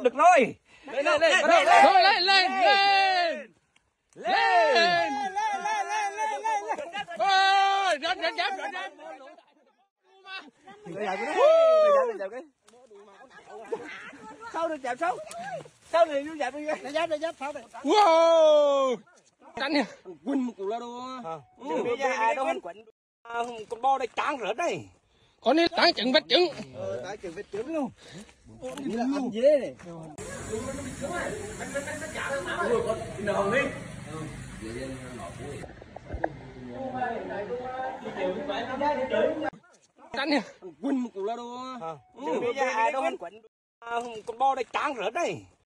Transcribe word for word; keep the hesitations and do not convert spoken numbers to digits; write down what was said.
được rồi. Lên lên lên lên lên lên lên lên ôi rớt rớt rớt rớt sao được chạm sao sao này nó chạm đi nó giáp nó giáp sao này wow cắn nha quỳnh một củ là đồ chuẩn bị ra đâu quỳnh con bo đây trắng rớt đây con đi tái chừng vết trứng tái chừng vết trứng luôn như là ăn dế này cắn nha quỳnh một củ là đồ chuẩn bị ra đâu quỳnh con bo đây trắng rớt đây